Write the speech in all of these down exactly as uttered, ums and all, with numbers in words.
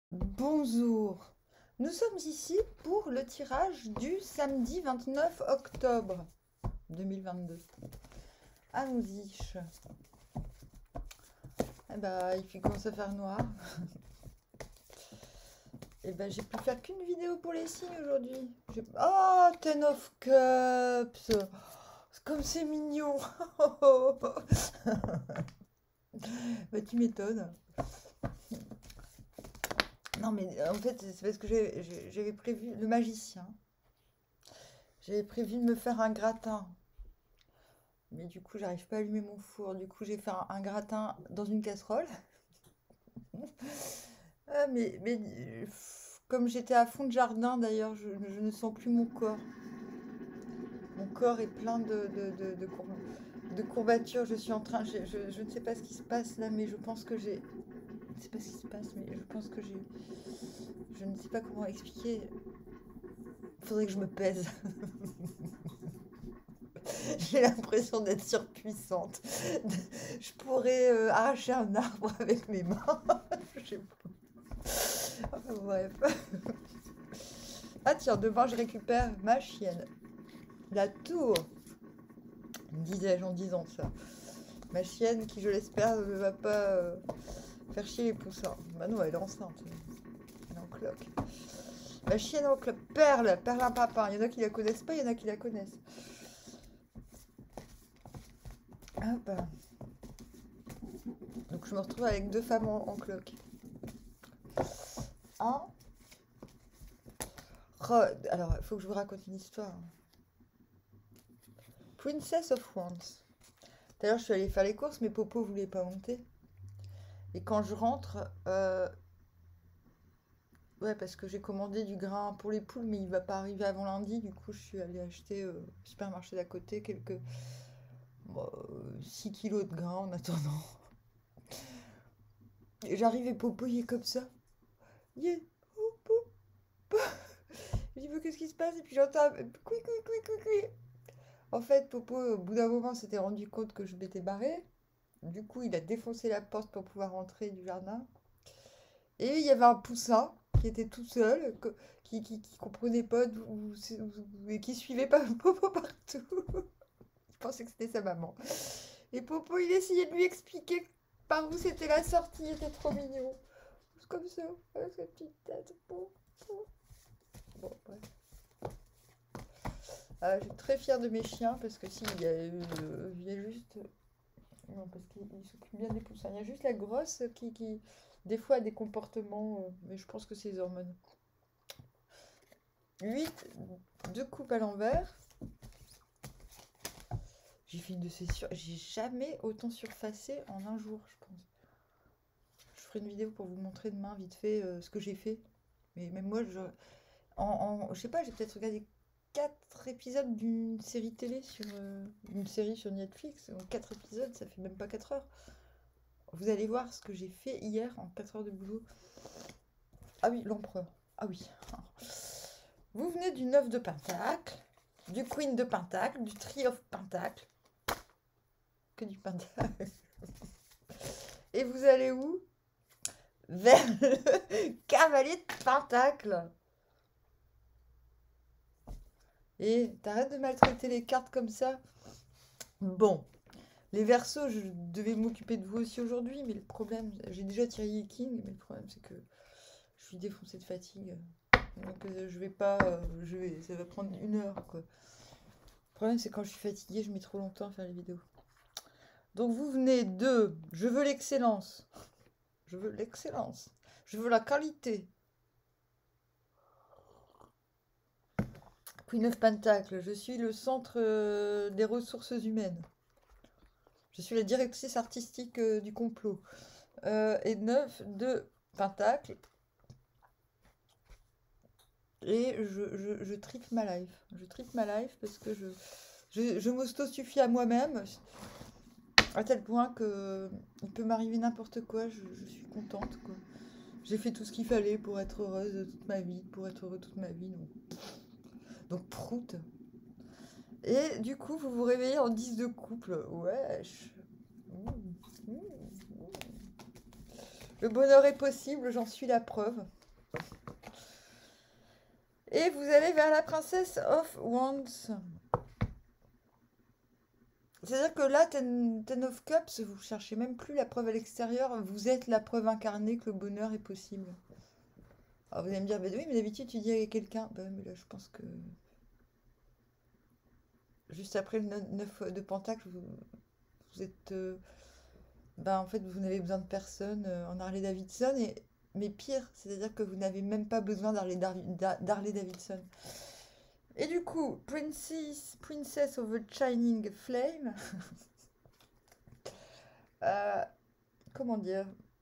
Bonjour, nous sommes ici pour le tirage du samedi vingt-neuf octobre deux mille vingt-deux. Allons-y. Eh ben, il fait commence à faire noir. Eh ben, j'ai pu faire qu'une vidéo pour les signes aujourd'hui. J'ai- Oh, Ten of Cups. Comme c'est mignon. Bah, tu m'étonnes. Non, mais euh, en fait, c'est parce que j'ai- j'ai- j'avais prévu le magicien. J'avais prévu de me faire un gratin. Mais du coup, j'arrive pas à allumer mon four. Du coup, j'ai fait un, un gratin dans une casserole. Ah, mais, mais euh, pff, comme j'étais à fond de jardin d'ailleurs, je, je ne sens plus mon corps. Mon corps est plein de, de, de, de courb- de courbatures. Je suis en train, je, je- je ne sais pas ce qui se passe là, mais je pense que j'ai. Je ne sais pas ce qui se passe, mais je pense que j'ai. Je ne sais pas comment expliquer. Il faudrait que je me pèse. J'ai l'impression d'être surpuissante. Je pourrais euh, arracher un arbre avec mes mains. Je sais pas. Enfin, bref. Ah tiens, demain je récupère ma chienne. La tour, disais-je en disant ça. Ma chienne qui, je l'espère, ne va pas euh, faire chier les poussins. Bah non, elle est enceinte. Elle est en cloque. Ma chienne en cloque. Perle, Perle un papin. Il y en a qui la connaissent pas, il y en a qui la connaissent. Hop. Donc je me retrouve avec deux femmes en, en cloque. Un. Ro- Alors, il faut que je vous raconte une histoire. Princess of Wands. D'ailleurs, je suis allée faire les courses, mais Popo voulait pas monter. Et quand je rentre, euh, ouais, parce que j'ai commandé du grain pour les poules, mais il va pas arriver avant lundi. Du coup, je suis allée acheter euh, au supermarché d'à côté quelques bon, euh, six kilos de grain en attendant. Et j'arrive et Popo, il est comme ça. Il est Popo. Je dis, mais qu'est-ce qui se passe? Et puis j'entends un couic, couic, couic, couic, couic. En fait, Popo, au bout d'un moment, s'était rendu compte que je m'étais barrée. Du coup, il a défoncé la porte pour pouvoir rentrer du jardin. Et il y avait un poussin qui était tout seul, que- qui, qui, qui comprenait pas d'où, c'est- où- et qui suivait pas Popo partout. Je pensais que c'était sa maman. Et Popo, il essayait de lui expliquer par où c'était la sortie, il était trop mignon. Juste comme ça, avec sa petite tête. Bon, bon. Bon, bref. Ah, je suis très fière de mes chiens parce que si, il y a, euh, il y a juste. Non, parce qu'il il s'occupe bien des poussins. Il y a juste la grosse qui, qui des fois, a des comportements, euh, mais je pense que c'est les hormones. huit, deux coupes à l'envers. J'ai fait une de ces sur... J'ai jamais autant surfacé en un jour, je pense. Je ferai une vidéo pour vous montrer demain, vite fait, euh, ce que j'ai fait. Mais même moi, je... En, en- je sais pas, j'ai peut-être regardé quatre épisodes d'une série télé sur... euh, une série sur Netflix. Donc quatre épisodes, ça fait même pas quatre heures. Vous allez voir ce que j'ai fait hier en quatre heures de boulot. Ah oui, l'empereur. Ah oui. Vous venez du neuf de Pentacle, du Queen de Pentacle, du Three of Pentacle. Que du Pentacle. Et vous allez où? Vers le Cavalier de Pentacle. Et t'arrêtes de maltraiter les cartes comme ça. Bon, les Verseaux, je devais m'occuper de vous aussi aujourd'hui, mais le problème, j'ai déjà tiré les Kings, mais le problème c'est que je suis défoncée de fatigue. Donc euh, je vais pas, euh, je vais, ça va prendre une heure quoi. Le problème c'est quand je suis fatiguée, je mets trop longtemps à faire les vidéos. Donc vous venez de, je veux l'excellence, je veux l'excellence, je veux la qualité. Queen of Pentacle, je suis le centre euh, des ressources humaines. Je suis la directrice artistique euh, du complot. Euh, et neuf de Pentacle. Et je, je, je tripe ma life. Je tripe ma life parce que je, je, je m'auto-suffis à moi-même. À tel point que il peut m'arriver n'importe quoi, je, je suis contente. Quoi. J'ai fait tout ce qu'il fallait pour être heureuse toute ma vie, pour être heureux toute ma vie. Donc, donc prout. Et du coup, vous vous réveillez en dix de couple. Wesh. Mmh, mmh, mmh. Le bonheur est possible, j'en suis la preuve. Et vous allez vers la princesse of Wands. C'est-à-dire que là, ten, ten of Cups, vous cherchez même plus la preuve à l'extérieur. Vous êtes la preuve incarnée que le bonheur est possible. Alors vous allez me dire, bah oui, mais d'habitude tu dis à quelqu'un. Bah mais là, je pense que juste après le neuf de Pentacle, vous, vous êtes. Euh, bah en fait, vous n'avez besoin de personne euh, en Harley Davidson. Et, mais pire, c'est-à-dire que vous n'avez même pas besoin d'Harley d'Harley Davidson. Et du coup, Princess, Princess of the Shining Flame. euh, comment dire?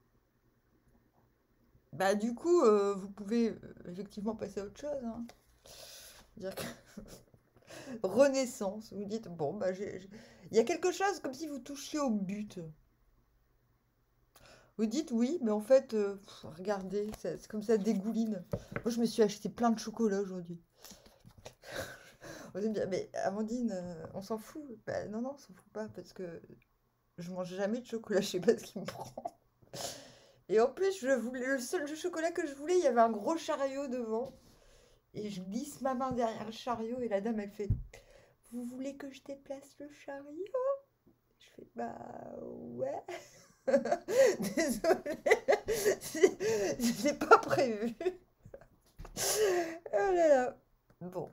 Bah du coup, euh, vous pouvez euh, effectivement passer à autre chose. Hein. Dire que Renaissance, vous dites, bon, bah j'ai... j'ai- il y a quelque chose comme si vous touchiez au but. Vous dites oui, mais en fait, euh, pff, regardez, ça- c'est comme ça dégouline. Moi, je me suis acheté plein de chocolat aujourd'hui. Vous allez me dire, mais Amandine, euh, on s'en fout. Bah, non, non, on s'en fout pas, parce que je mange jamais de chocolat, je sais pas ce qui me prend. Et en plus, je voulais, le seul chocolat que je voulais, il y avait un gros chariot devant. Et je glisse ma main derrière le chariot et la dame, elle fait, vous voulez que je déplace le chariot? Je fais, bah ouais. Désolée, c'était pas prévu. Oh là là. Bon.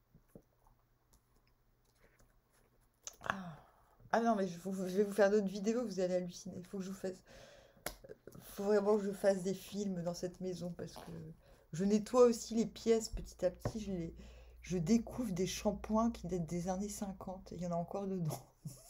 Ah, Ah non, mais je, vous- je vais vous faire d'autres vidéos, vous allez halluciner. Il faut que je vous fasse. Faut vraiment que je fasse des films dans cette maison parce que je nettoie aussi les pièces petit à petit. Je, les... je découvre des shampoings qui datent des années cinquante. Il y en a encore dedans.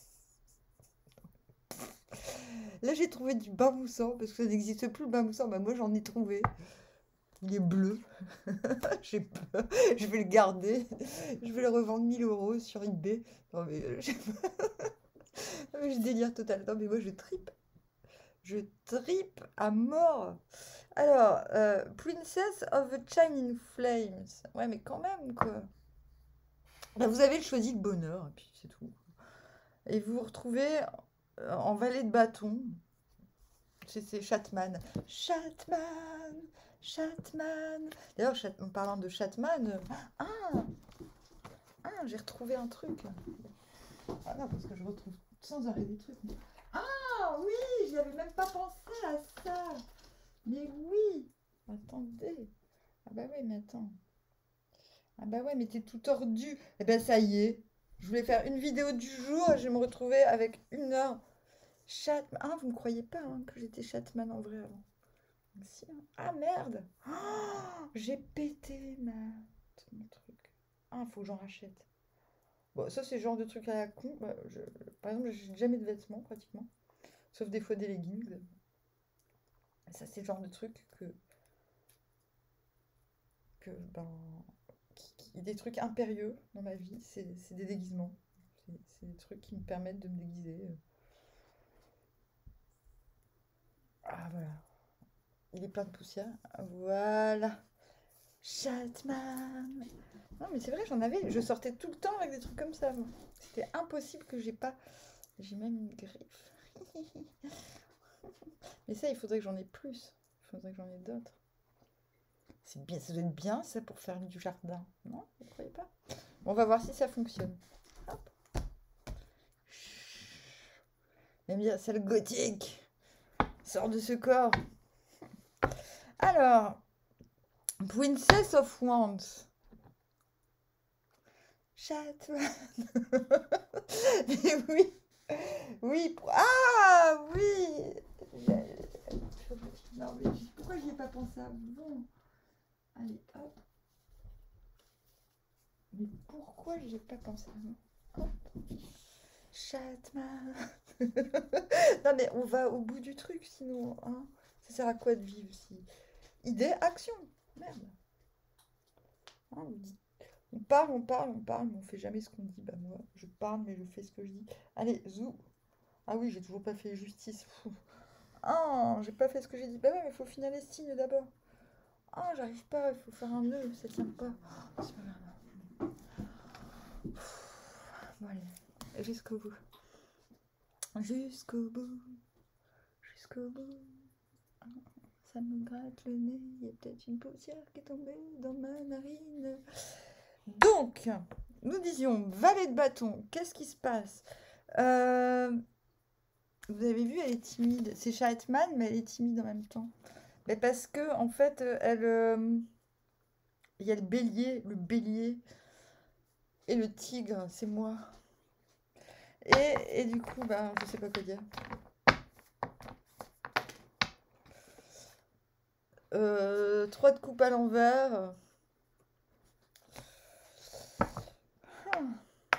Là, j'ai trouvé du bain moussant parce que ça n'existe plus le bain moussant. Bah, moi, j'en ai trouvé. Il est bleu. J'ai peur. Je vais le garder. Je vais le revendre mille euros sur eBay. Non, mais euh, je... non, mais je délire total. Non, mais moi, je tripe. Je tripe à mort. Alors, euh, Princess of the Shining Flames. Ouais, mais quand même, quoi. Bah, vous avez choisi le bonheur, et puis c'est tout. Et vous vous retrouvez euh, en vallée de bâton. C'est c'est Shatman. Shatman, Shatman. D'ailleurs, Chat- en parlant de Shatman, euh, ah, ah, j'ai retrouvé un truc. Ah non, parce que je retrouve sans arrêt des trucs. Ah oui, j'y avais même pas pensé à ça. Mais oui. Attendez. Ah bah oui, mais attends. Ah bah ouais, mais t'es tout tordu. Eh ben ça y est. Je voulais faire une vidéo du jour et je vais me retrouver avec une heure. Chatman. Ah, vous me croyez pas hein, que j'étais Chatman en vrai avant. Si, hein. Ah merde. Oh, j'ai pété ma... mon truc. Ah, faut que j'en rachète. Bon, ça c'est le genre de truc à la con. Bah, je- Par exemple, j'ai jamais de vêtements pratiquement. Sauf des fois des leggings. Ça c'est le genre de truc que... que ben... qui- qui- Des trucs impérieux dans ma vie, c'est c'est des déguisements. C'est c'est des trucs qui me permettent de me déguiser. Ah voilà. Il est plein de poussière. Voilà. Chatman. Non mais c'est vrai, j'en avais. Je sortais tout le temps avec des trucs comme ça. Moi. C'était impossible que j'ai pas. J'ai même une griffe. Mais ça, il faudrait que j'en ai plus. Il faudrait que j'en ai d'autres. C'est bien, ça doit être bien ça pour faire du jardin. Non, vous ne croyez pas? Bon, on va voir si ça fonctionne. Hop. J'aime bien, c'est le gothique. Sors de ce corps. Alors, Princess of Wands. Chatman. Mais oui. Oui. Ah oui. Non, mais pourquoi j'y ai pas pensé avant? Allez, hop. Mais pourquoi j'y ai pas pensé avant? Hop. Chatman. Non, mais on va au bout du truc sinon. Hein. Ça sert à quoi de vivre si. Idée, action. Merde. Hein, on, dit... on parle, on parle, on parle, mais on fait jamais ce qu'on dit. Bah, moi, je parle, mais je fais ce que je dis. Allez, zou. Ah oui, j'ai toujours pas fait justice. Fou. Ah, j'ai pas fait ce que j'ai dit. Bah ouais, mais il faut finir les signes d'abord. Ah, j'arrive pas, il faut faire un nœud, ça tient pas. Oh, c'est pas grave. Bon, allez, jusqu'au bout. Jusqu'au bout. Jusqu'au bout. Ça me gratte le nez, il y a peut-être une poussière qui est tombée dans ma narine. Donc, nous disions, valet de bâton, qu'est-ce qui se passe? euh, Vous avez vu, elle est timide. C'est Chatman, mais elle est timide en même temps. Mais parce que, en fait, elle... euh, il y a le bélier, le bélier et le tigre, c'est moi. Et, et du coup, bah, je sais pas quoi dire. Euh, trois de coupe à l'envers. Hmm.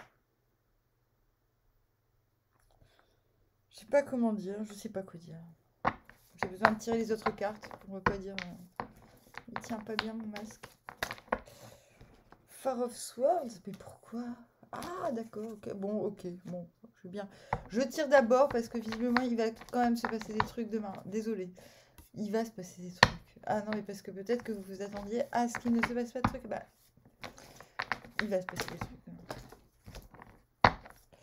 Je sais pas comment dire, je sais pas quoi dire. J'ai besoin de tirer les autres cartes pour ne pas dire. euh, Il tient pas bien mon masque. Far of Swords, mais pourquoi? Ah, d'accord, ok. Bon, ok, bon, je veux bien. Je tire d'abord parce que visiblement il va quand même se passer des trucs demain. Désolée. Il va se passer des trucs. Ah non, mais parce que peut-être que vous vous attendiez à ce qu'il ne se passe pas de trucs. Bah, il va se passer des trucs demain.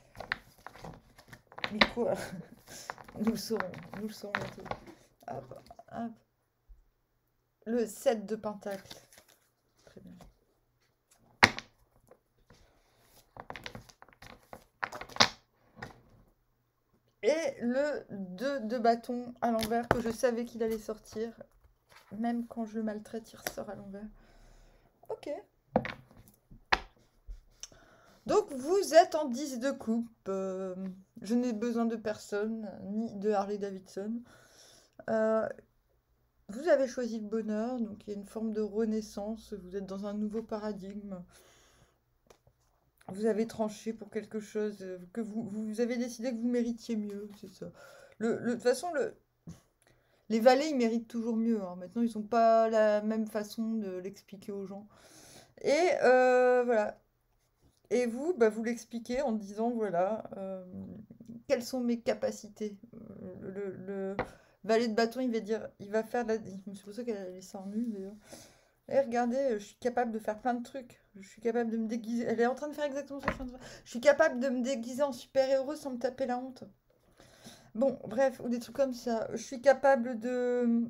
Mais quoi? Nous le saurons, nous le saurons bientôt. Hop, hop. Le sept de pentacle. Très bien. Et le deux de bâton à l'envers que je savais qu'il allait sortir. Même quand je le maltraite, il ressort à l'envers. Ok. Donc vous êtes en dix de coupe. Euh, je n'ai besoin de personne, ni de Harley Davidson. Euh, vous avez choisi le bonheur, donc il y a une forme de renaissance. Vous êtes dans un nouveau paradigme. Vous avez tranché pour quelque chose que vous, vous avez décidé que vous méritiez mieux, c'est ça. Le, le- de toute façon, le, les valets, ils méritent toujours mieux, hein. Maintenant, ils n'ont pas la même façon de l'expliquer aux gens. Et euh, voilà. Et vous, bah, vous l'expliquez en disant, voilà, euh, quelles sont mes capacités. Euh, Le, le valet de bâton, il va dire, il va faire de la... C'est pour ça qu'elle a laissé en nu, d'ailleurs. Et regardez, je suis capable de faire plein de trucs. Je suis capable de me déguiser. Elle est en train de faire exactement ce que je suis en train de faire. Je suis capable de me déguiser en super-héros sans me taper la honte. Bon, bref, ou des trucs comme ça. Je suis capable de...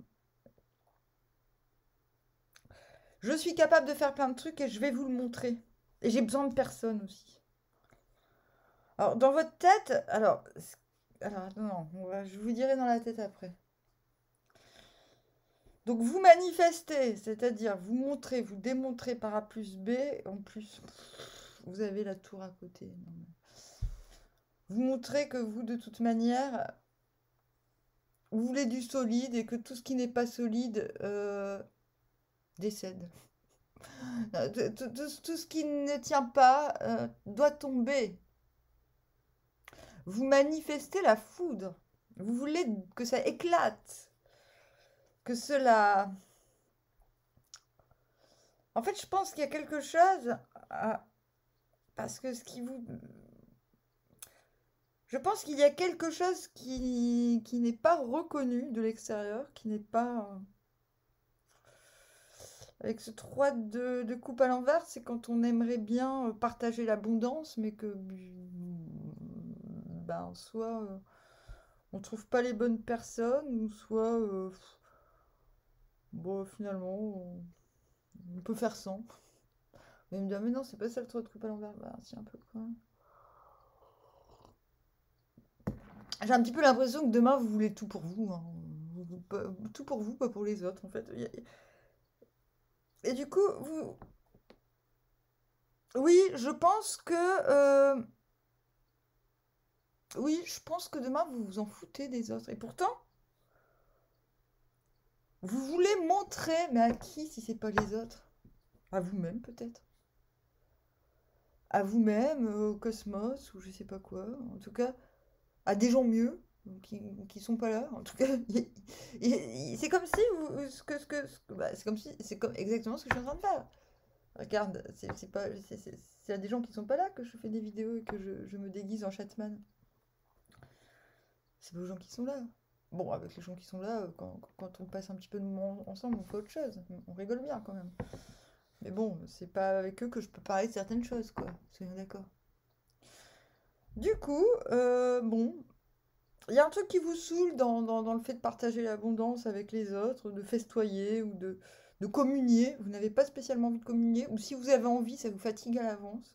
Je suis capable de faire plein de trucs et je vais vous le montrer. Et j'ai besoin de personne aussi. Alors, dans votre tête... Alors, alors non, on va- je vous dirai dans la tête après. Donc, vous manifestez, c'est-à-dire vous montrez, vous démontrez par A plus B. En plus, vous avez la tour à côté. Non, mais... Vous montrez que vous, de toute manière, vous voulez du solide et que tout ce qui n'est pas solide euh, décède. Euh, Tout, tout- tout ce qui ne tient pas euh, doit tomber. Vous manifestez la foudre. Vous voulez que ça éclate. Que cela... En fait, je pense qu'il y a quelque chose... à- Parce que ce qui vous... Je pense qu'il y a quelque chose qui, qui n'est pas reconnu de l'extérieur, qui n'est pas... euh, Avec ce trois de, de coupe à l'envers, c'est quand on aimerait bien euh, partager l'abondance, mais que ben, soit euh, on trouve pas les bonnes personnes, ou soit euh, bon, finalement on, on peut faire sans. Mais il me dit, ah, mais non, c'est pas ça le trois de coupe à l'envers. Bah, si, un peu quoi. J'ai un petit peu l'impression que demain vous voulez tout pour vous, hein. Vous- vous- pas- tout pour vous, pas pour les autres en fait. Et du coup, vous. Oui, je pense que. euh, Oui, je pense que demain vous vous en foutez des autres. Et pourtant, vous voulez montrer, mais à qui si c'est pas les autres? À vous-même peut-être. À vous-même, euh, au cosmos, ou je sais pas quoi. En tout cas, à des gens mieux, qui, qui sont pas là. En tout cas, il- il- il- c'est comme si vous, ce que, ce que, ce que- bah, c'est comme si, c'est comme exactement ce que je suis en train de faire. Regarde, c'est c'est pas, c'est c'est- c'est à des gens qui sont pas là que je fais des vidéos et que je, je me déguise en Chatman. C'est pas aux gens qui sont là. Bon, avec les gens qui sont là, euh, quand, quand on passe un petit peu de moment ensemble, on fait autre chose. On rigole bien quand même. Mais bon, c'est pas avec eux que je peux parler de certaines choses, quoi. Soyons d'accord. Du coup, euh, bon. Il y a un truc qui vous saoule dans, dans- dans le fait de partager l'abondance avec les autres, de festoyer ou de, de communier. Vous n'avez pas spécialement envie de communier, ou si vous avez envie, ça vous fatigue à l'avance.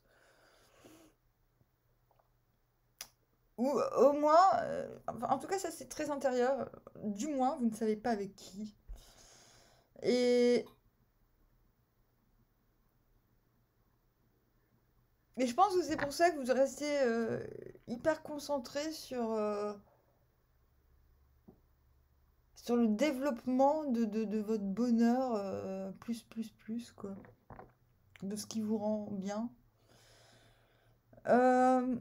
Ou au moins, euh, enfin, en tout cas, ça c'est très intérieur. Du moins, vous ne savez pas avec qui. Et, et je pense que c'est pour ça que vous restez euh, hyper concentré sur, euh, sur le développement de, de, de votre bonheur, euh, plus, plus, plus, quoi. De ce qui vous rend bien. Euh,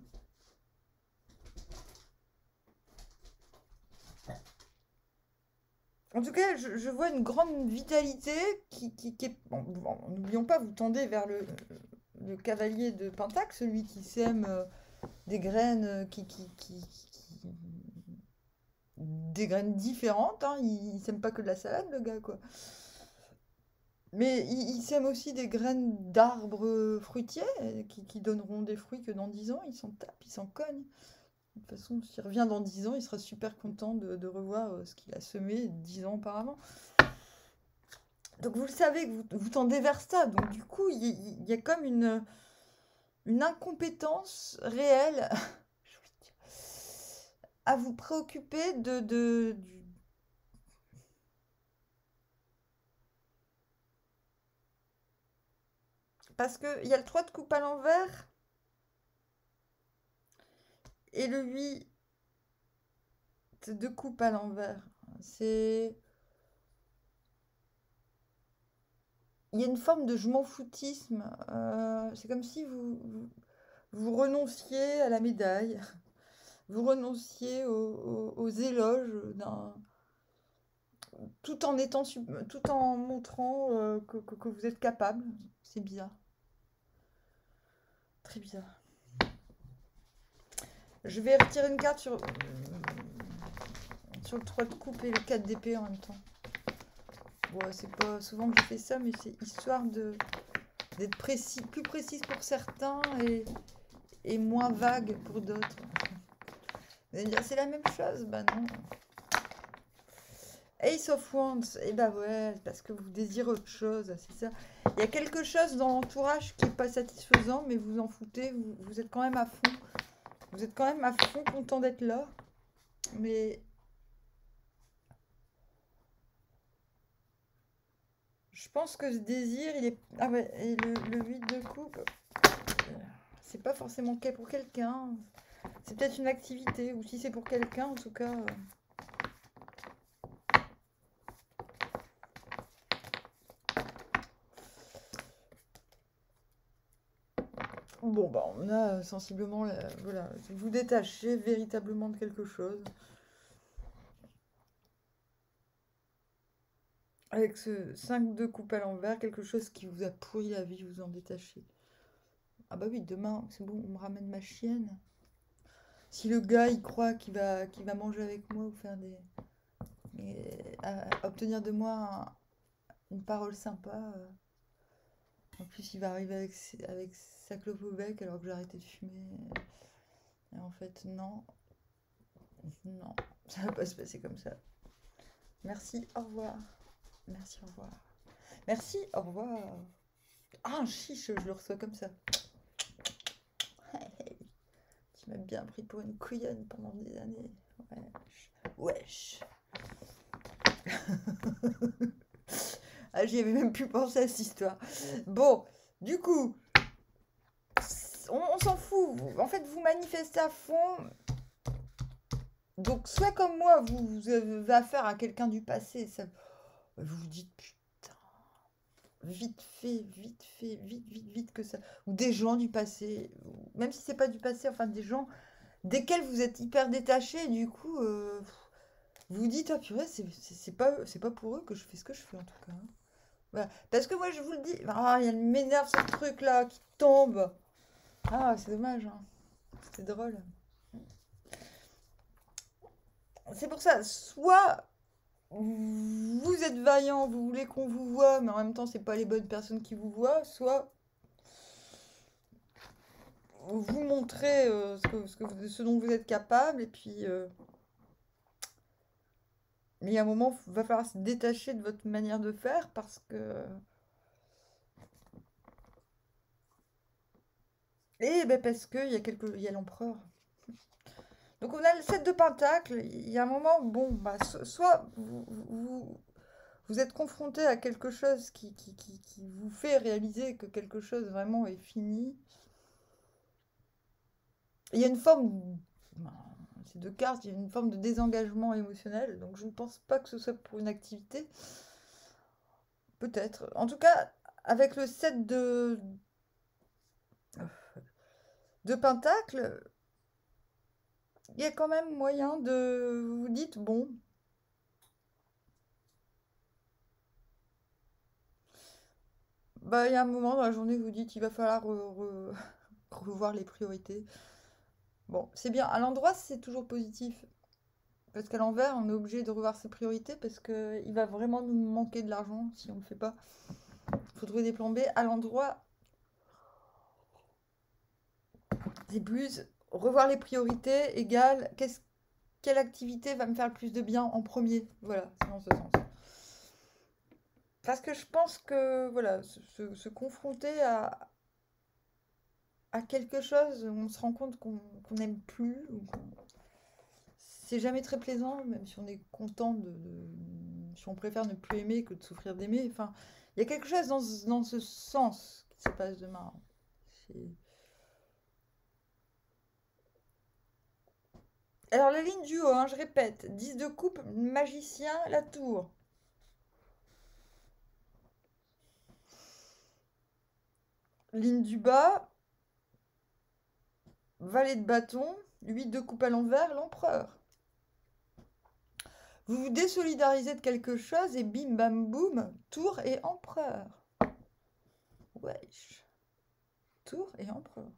En tout cas, je, je vois une grande vitalité qui, qui, qui est... Bon, bon, n'oublions pas, vous tendez vers le, le cavalier de Pentacle, celui qui sème euh, des graines euh, qui, qui, qui, qui- des graines différentes. Hein. Il, il sème pas que de la salade, le gars, quoi. Mais il, il sème aussi des graines d'arbres euh, fruitiers euh, qui, qui donneront des fruits que dans dix ans. Il s'en tape, il s'en cogne. De toute façon, s'il revient dans dix ans, il sera super content de, de revoir euh, ce qu'il a semé dix ans auparavant. Donc vous le savez que vous, vous tendez vers ça. Donc du coup, il y, il y a comme une, une incompétence réelle à vous préoccuper de, de- du- Parce qu'il y a le trois de coupe à l'envers et le huit de coupe à l'envers. C'est... Il y a une forme de je m'en foutisme. Euh, c'est comme si vous, vous, vous renonciez à la médaille. Vous renonciez aux, aux- aux éloges d'un... Tout en étant, sub- tout en montrant euh, que, que- que vous êtes capable. C'est bizarre. Très bizarre. Je vais retirer une carte sur, sur le trois de coupe et le quatre d'épée en même temps. Bon, c'est pas souvent que je fais ça, mais c'est histoire de d'être précis, plus précise pour certains et, et moins vague pour d'autres. Vous allez me dire, c'est la même chose? Bah non. Ace of Wands, et bah ouais, parce que vous désirez autre chose, c'est ça. Il y a quelque chose dans l'entourage qui n'est pas satisfaisant, mais vous en foutez, vous, vous êtes quand même à fond. Vous êtes quand même à fond content d'être là. Mais je pense que ce désir, il est... Ah ouais, et le, le huit de coupe, euh, c'est pas forcément que pour quelqu'un. C'est peut-être une activité, ou si c'est pour quelqu'un, en tout cas... euh, Bon, bah, on a euh, sensiblement, la- voilà, vous détachez véritablement de quelque chose. Avec ce cinq de coupe à l'envers, quelque chose qui vous a pourri la vie, vous en détachez. Ah bah oui, demain, c'est bon, on me ramène ma chienne. Si le gars, il croit qu'il va, qu'il va manger avec moi ou faire des... et, euh, obtenir de moi un- une parole sympa, euh, en plus, il va arriver avec, ses- avec sa clope au bec alors que j'ai arrêté de fumer. Et en fait, non, non, ça va pas se passer comme ça. Merci, au revoir. Merci, au revoir. Merci, au revoir. Ah, un chiche, je le reçois comme ça. Tu m'as bien pris pour une couillonne pendant des années. Wesh. Wesh. Ah, j'y avais même plus pensé à cette histoire. Bon, du coup, on, on s'en fout. Vous- En fait, vous manifestez à fond. Donc, soit comme moi, vous, vous avez affaire à quelqu'un du passé, ça, vous vous dites putain, vite fait, vite fait, vite, vite, vite que ça. Ou des gens du passé, ou- même si c'est pas du passé, enfin des gens desquels vous êtes hyper détaché, du coup, euh, vous vous dites, ah purée, c'est c'est- c'est pas, c'est pas pour eux que je fais ce que je fais en tout cas. Hein. Voilà. Parce que moi, je vous le dis, ah, il m'énerve ce truc-là qui tombe. Ah, c'est dommage, hein. C'était drôle. C'est pour ça, soit vous êtes vaillant, vous voulez qu'on vous voit, mais en même temps, c'est pas les bonnes personnes qui vous voient, soit vous montrez euh, ce, que, ce, que vous- ce dont vous êtes capable, et puis, euh, Mais il y a un moment, il va falloir se détacher de votre manière de faire parce que... Et ben parce qu'il y a quelque... il y a l'empereur. Donc on a le sept de Pentacle. Il y a un moment, bon, bah, so- soit vous, vous, vous êtes confronté à quelque chose qui, qui, qui, qui vous fait réaliser que quelque chose vraiment est fini. Il y a une forme... Ces deux cartes, il y a une forme de désengagement émotionnel. Donc je ne pense pas que ce soit pour une activité. Peut-être. En tout cas, avec le sept de... de Pentacle, il y a quand même moyen de... Vous dites, bon... Bah, il y a un moment dans la journée, vous dites, il va falloir re- re- revoir les priorités. Bon, c'est bien. À l'endroit, c'est toujours positif. Parce qu'à l'envers, on est obligé de revoir ses priorités parce qu'il va vraiment nous manquer de l'argent si on ne le fait pas. Il faut trouver des plans B. À l'endroit, c'est plus revoir les priorités égale qu'est-ce, quelle activité va me faire le plus de bien en premier. Voilà, c'est dans ce sens. Parce que je pense que, voilà, se, se- se confronter à, à quelque chose où on se rend compte qu'on qu'on n'aime plus, ou qu'on- c'est jamais très plaisant, même si on est content de, de- si on préfère ne plus aimer que de souffrir d'aimer. Enfin, il y a quelque chose dans, ce- dans ce sens qui se passe demain. C'est- Alors, la ligne du haut, hein, je répète, dix de coupe, magicien, la tour. Ligne du bas, valet de bâton, huit de coupe à l'envers, l'empereur. Vous vous désolidarisez de quelque chose et bim bam boum, tour et empereur. Wesh. Tour et empereur.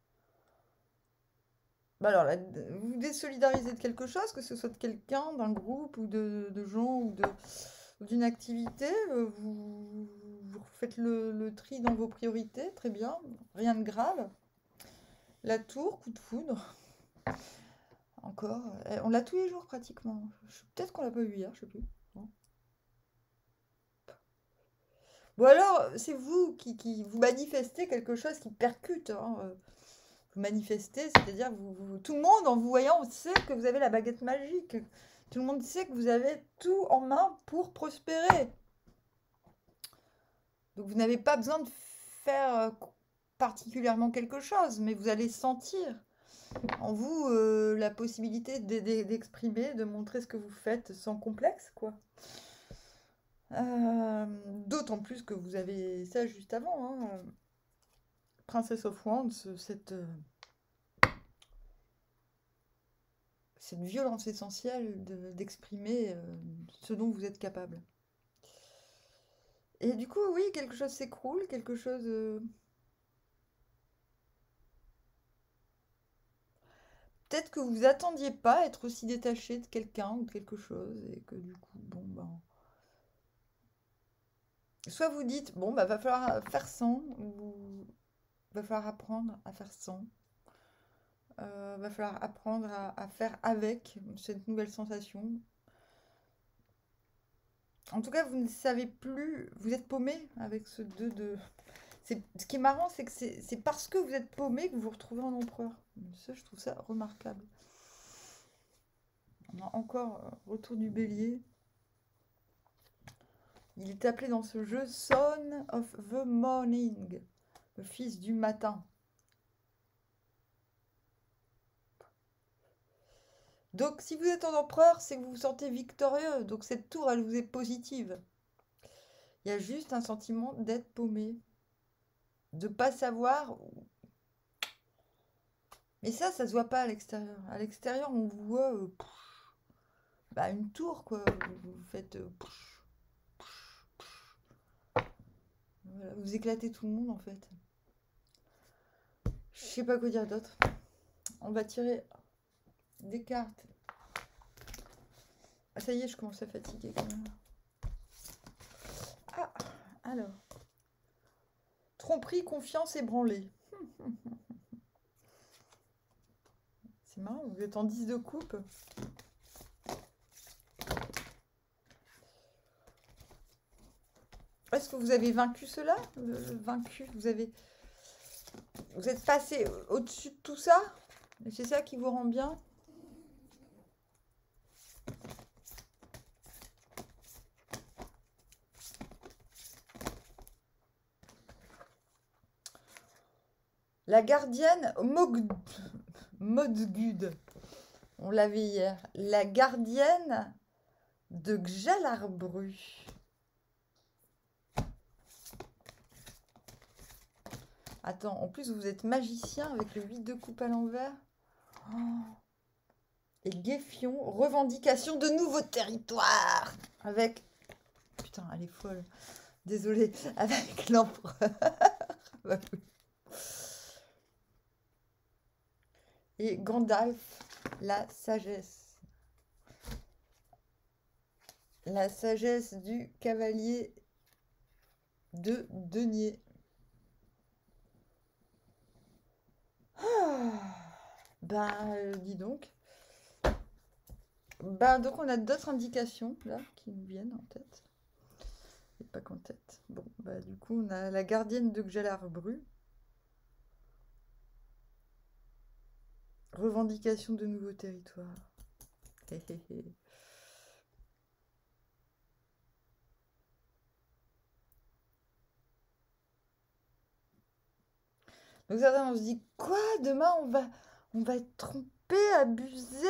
Bah alors, là, vous vous désolidarisez de quelque chose, que ce soit de quelqu'un, d'un groupe ou de, de gens ou de d'une activité, euh, vous, vous faites le, le tri dans vos priorités, très bien, rien de grave. La tour, coup de foudre, encore. Eh, on l'a tous les jours pratiquement. Je- Peut-être qu'on l'a pas eu hier, je sais plus. Non. Bon alors, c'est vous qui, qui vous manifestez quelque chose qui percute, hein, euh, Vous manifestez, c'est-à-dire vous, vous- tout le monde en vous voyant sait que vous avez la baguette magique. Tout le monde sait que vous avez tout en main pour prospérer. Donc vous n'avez pas besoin de faire euh, particulièrement quelque chose, mais vous allez sentir en vous euh, la possibilité d'e- d'e- d'exprimer, de montrer ce que vous faites sans complexe, quoi. Euh, D'autant plus que vous avez ça juste avant, hein, euh, Princess of Wands, cette, euh, cette violence essentielle de- d'exprimer euh, ce dont vous êtes capable. Et du coup, oui, quelque chose s'écroule, quelque chose... euh, Peut-être que vous attendiez pas être aussi détaché de quelqu'un ou de quelque chose, et que du coup, bon, ben... Soit vous dites, bon, bah, va falloir faire sans, ou va falloir apprendre à faire sans. Euh, va falloir apprendre à, à faire avec cette nouvelle sensation. En tout cas, vous ne savez plus, vous êtes paumé avec ce deux de... C'est, ce qui est marrant, c'est que c'est c'est parce que vous êtes paumé que vous vous retrouvez en empereur. Ça, je trouve ça remarquable. On a encore euh, retour du bélier. Il est appelé dans ce jeu Son of the Morning, le fils du matin. Donc, si vous êtes en empereur, c'est que vous vous sentez victorieux. Donc, cette tour, elle vous est positive. Il y a juste un sentiment d'être paumé, de pas savoir. Mais ça, ça se voit pas à l'extérieur. À l'extérieur, on vous voit euh, pff, bah, une tour, quoi. Vous, vous faites. euh, pff, voilà, vous éclatez tout le monde, en fait. Je sais pas quoi dire d'autre. On va tirer des cartes. Ah, ça y est, je commence à fatiguer quand même. Ah, alors. Tromperie, confiance, ébranlée. C'est marrant, vous êtes en dix de coupe. Est-ce que vous avez vaincu cela? Le- le vaincu, vous avez... Vous êtes passé au-dessus de tout ça? Et c'est ça qui vous rend bien? La gardienne Mogd... Modgud. On l'avait hier. La gardienne de Gjalarbru. Attends, en plus vous êtes magicien avec le huit de coupe à l'envers. Oh. Et Guéfion, revendication de nouveaux territoires. Avec... Putain, elle est folle. Désolée. Avec l'empereur. Et Gandalf, la sagesse. La sagesse du cavalier de denier. Ah, bah, euh, dis donc. Bah, donc on a d'autres indications là qui nous viennent en tête. Et pas qu'en tête. Bon, bah du coup on a la gardienne de Gjalarbru. Revendication de nouveaux territoires. Hé hé hé. Donc certains on se dit quoi, demain on va on va être trompé, abusé.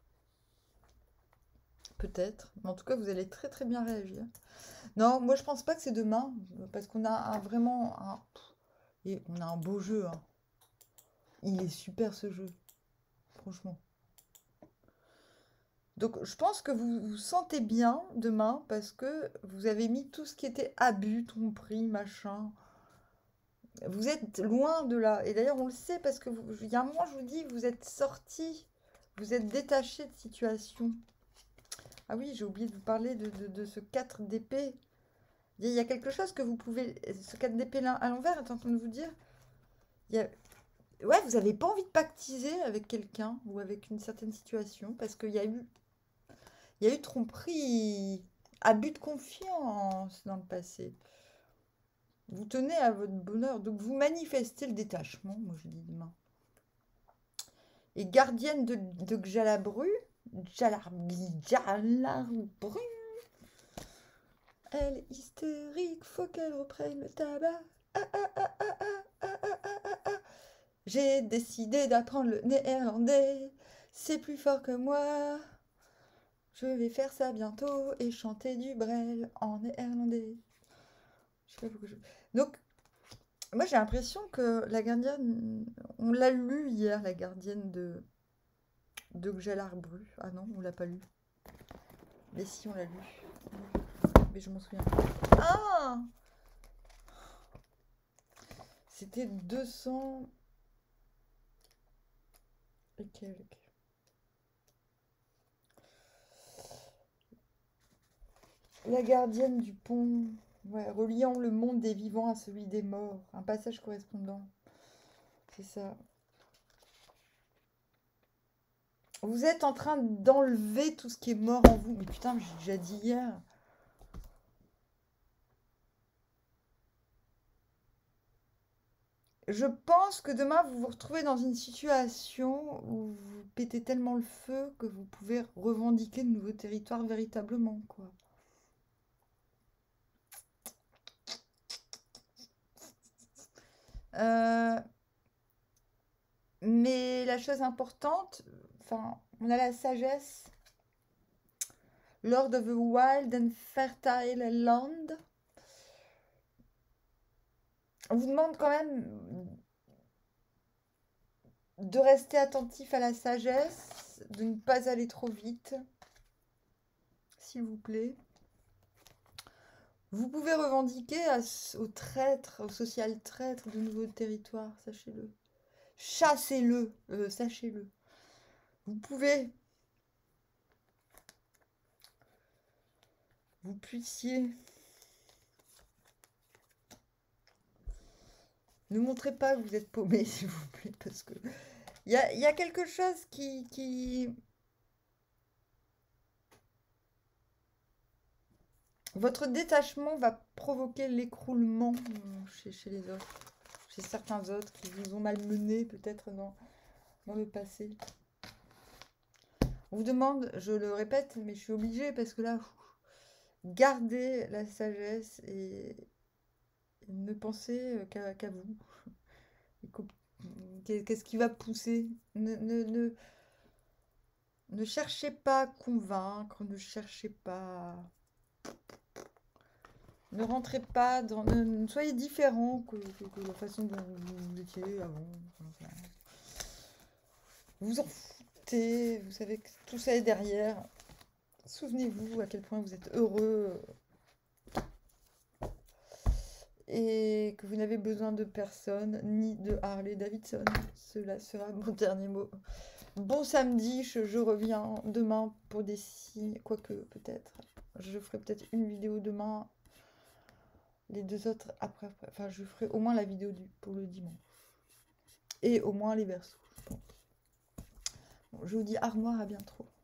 Peut-être, mais en tout cas vous allez très très bien réagir. Non, moi je pense pas que c'est demain, parce qu'on a un, vraiment un, et on a un beau jeu. Hein. Il est super ce jeu, franchement. Donc je pense que vous vous sentez bien demain parce que vous avez mis tout ce qui était abus, tromperie, machin. Vous êtes loin de là. Et d'ailleurs on le sait parce que vous, il y a un moment je vous dis, vous êtes sorti, vous êtes détaché de situation. Ah oui, j'ai oublié de vous parler de, de, de ce quatre d'épée. Il y a quelque chose que vous pouvez... Ce quatre d'épée à l'envers est en train de vous dire. Il y a... Ouais, vous n'avez pas envie de pactiser avec quelqu'un ou avec une certaine situation parce qu'il y a eu... Il y a eu tromperie, abus de confiance dans le passé. Vous tenez à votre bonheur. Donc vous manifestez le détachement, moi je dis demain. Et gardienne de, de Gjalarbru, Gjalarbru, elle est hystérique, faut qu'elle reprenne le tabac. Ah, ah, ah, ah, ah, ah, ah, ah, ah. J'ai décidé d'apprendre le néerlandais, c'est plus fort que moi. Je vais faire ça bientôt et chanter du Brel en néerlandais. Je sais pas pourquoi je... Donc, moi j'ai l'impression que la gardienne, on l'a lu hier, la gardienne de, de Gjalarbru. Ah non, on l'a pas lu. Mais si, on l'a lu. Mais je m'en souviens. Ah! C'était deux cents... et quelques. La gardienne du pont, ouais, reliant le monde des vivants à celui des morts. Un passage correspondant. C'est ça. Vous êtes en train d'enlever tout ce qui est mort en vous. Mais putain, j'ai déjà dit hier. Je pense que demain, vous vous retrouvez dans une situation où vous pétez tellement le feu que vous pouvez revendiquer de nouveaux territoires véritablement, quoi. Euh, mais la chose importante, enfin, on a la sagesse. Lord of a wild and fertile land. On vous demande quand même de rester attentif à la sagesse, de ne pas aller trop vite, s'il vous plaît. Vous pouvez revendiquer à, au traître, au social traître de nouveaux territoires, sachez-le. Chassez-le, euh, sachez-le. Vous pouvez. Vous puissiez. Ne montrez pas que vous êtes paumé, s'il vous plaît, parce que il y a, y a quelque chose qui, qui... Votre détachement va provoquer l'écroulement euh, chez, chez les autres. Chez certains autres qui vous ont malmené peut-être dans, dans le passé. On vous demande, je le répète, mais je suis obligée parce que là, gardez la sagesse et, et ne pensez qu'à qu'à vous. Qu'est-ce qui va pousser? Ne, ne, ne, ne cherchez pas à convaincre, ne cherchez pas... Ne rentrez pas dans... Ne, ne soyez différent que, que, que la façon dont vous étiez avant. Vous en foutez, vous savez que tout ça est derrière. Souvenez-vous à quel point vous êtes heureux et que vous n'avez besoin de personne, ni de Harley Davidson. Cela sera mon dernier mot. Bon samedi, je, je reviens demain pour des signes, quoique peut-être. Je ferai peut-être une vidéo demain, les deux autres après, après. Enfin, je ferai au moins la vidéo du, pour le dimanche. Et au moins les versos, je pense. Bon, je vous dis au revoir, à bientôt.